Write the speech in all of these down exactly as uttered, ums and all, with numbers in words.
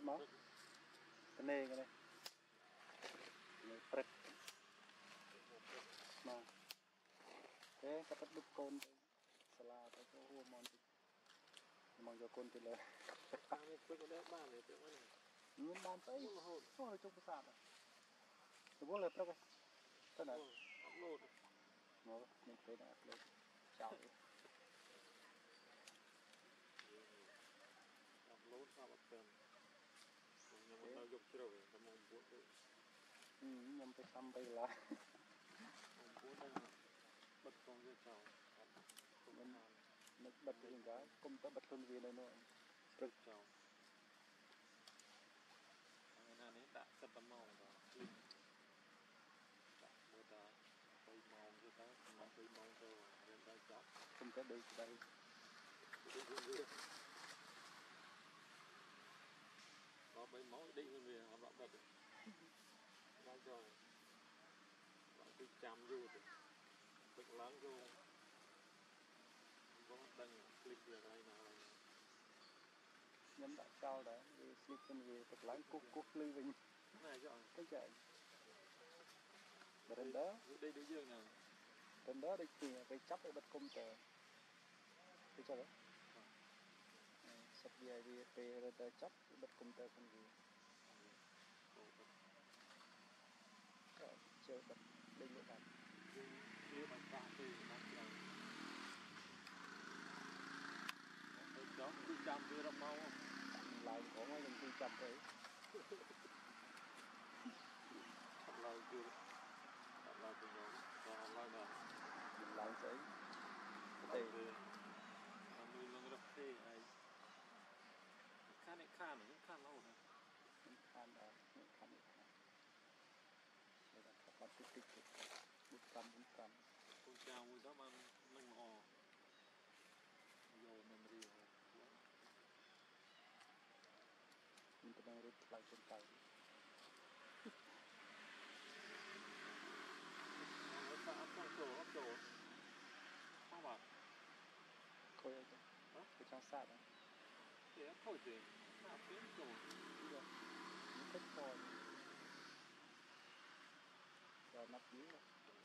mà cái này cái này này prek mà thế các đứt côn sala cái chỗ mòn mong cho côn thì là nhưng ban tới thôi trong cái sạp rồi bố lợp đó cái cái này nó mình thấy là lên chào upload sao bật nhưng mà dục chưa rồi tao mong muốn được ừ nhầm phải xăm bây là mong muốn đang bật con dây chào mình mình bật cái hình đó cũng ta bật luôn vì này nữa cực chào ngày nay đấy đã rất là màu rồi đã mới ta quay màu như ta nó quay màu rồi nên ta chọn không có đây đây có mấy máu đi về họ đọc được bao giờ bạn cứ chăm vô thì cực lớn vô có đăng click về đây nào này nhấn đã cao đó đi click trên về cực lớn cúc cúc lưu vinh này rồi cái chạy và đến đó đây đối dương nào đến đó đây thì cái chấp để bật công tờ cái cho đó sắp về đi về rồi chấp bật công tờ không gì rồi chơi bật đây luôn bạn kia bằng ba thì nó là cái đó cứ chăm về đâu mau lại có mấy lần tôi chậm đấy thật là chưa thật là từ nhóm và lại là mình lại sẽ thì là nuôi lông rập tê ấy khăn này khăn nó khăn lâu rồi khăn đó khăn này đây là các bạn tích tích một trăm bốn trăm con chào vui lắm ăn lông hò rồi mình đi mình đang rút lại trên tay nó áp trong chỗ áp chỗ không bạn coi ở đây cái trang sát đó thì áp thôi thì áp đến chỗ được những thích thôi rồi nắp dưới rồi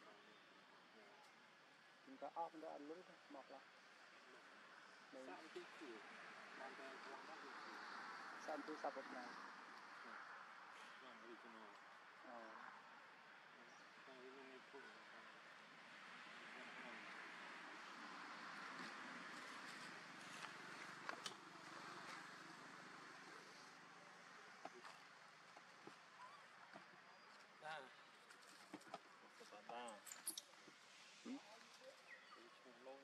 chúng ta ốp nó ăn lưới thôi mọc lại sao cái kiểu làm ra con nó thì sao tôi sắp một này làm gì cho nó ờ cái này cũng à các bạn ta ừ lông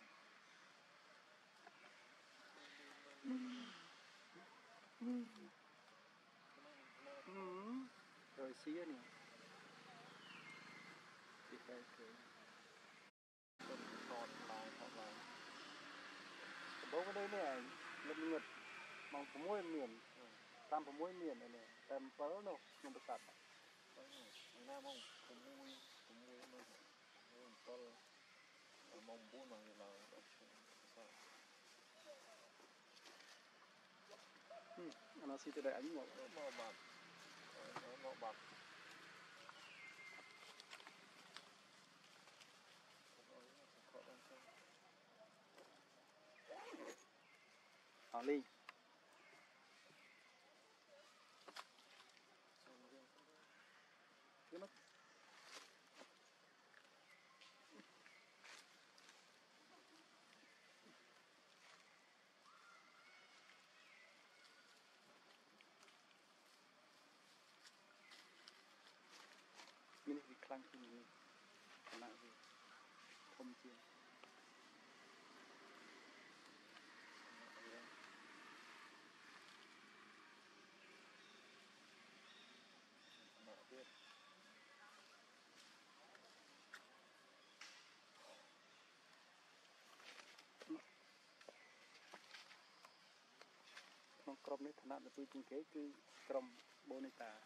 ừ rồi xía nè thì phải cái con tròn lại hoặc là bố cái đây này lâm ngực mong có mối miền tam có mối miền này này tam bớ đâu không được sạch anh nam không có mùi có mùi nó mùi to mong muốn là là ừ nó xí từ đây ánh ngộ màu bạc nó màu bạc họ ly cái mất mình bị căng thì mình nặng gì không chiên biết không cầm đấy thằng nào là tôi chính kế cứ cầm bonita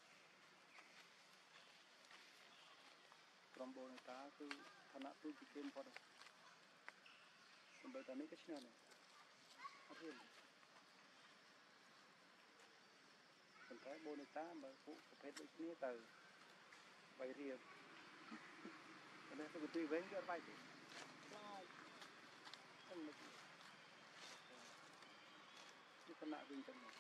cầm bonita cứ thằng nào tôi chỉ kiếm vào đây bây giờ này cái gì này hết đấy bồn này ta mà phụ phết với kia từ vậy thì nên tôi tùy với cái vai thì không được cái con nạ vinh chân này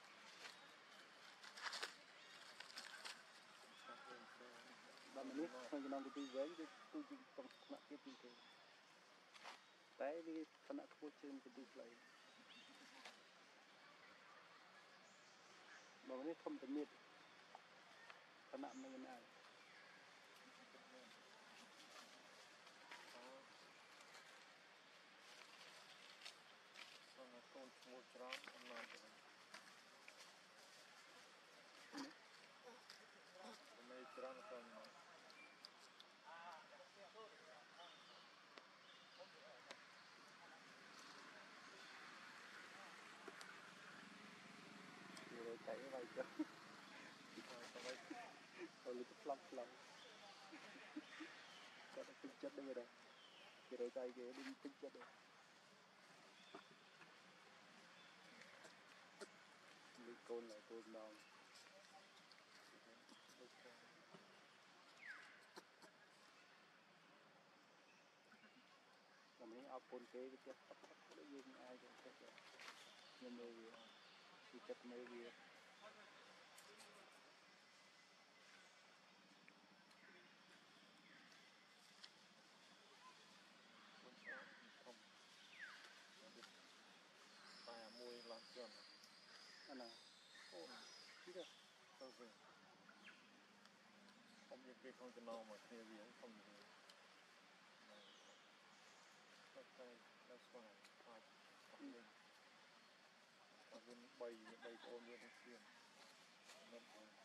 và mình biết không cho nó cái tùy với cái tôi chỉ còn nạ kia tùy thế đấy đi con nạ khô trên cái tùy lấy mà mình không thể miệt con nạ này này xong rồi con một tròn con nào rồi mấy tròn con nào rồi chạy cái vai cho rồi lúc lắm lắm cho nó tinh chất đây rồi thì rồi chạy cái đinh tinh chất đây đi côn lại côn nào làm mấy áo côn kế cái chất tóc tóc nó dương ai cũng chết rồi nhưng mà thì chất mấy gì à mùi làm chuẩn anh nào ồ chứ được đâu rồi không những cái con cái nào mà kia gì cũng không gì okay that's why I I mean I wouldn't bay bay ôn luôn xuyên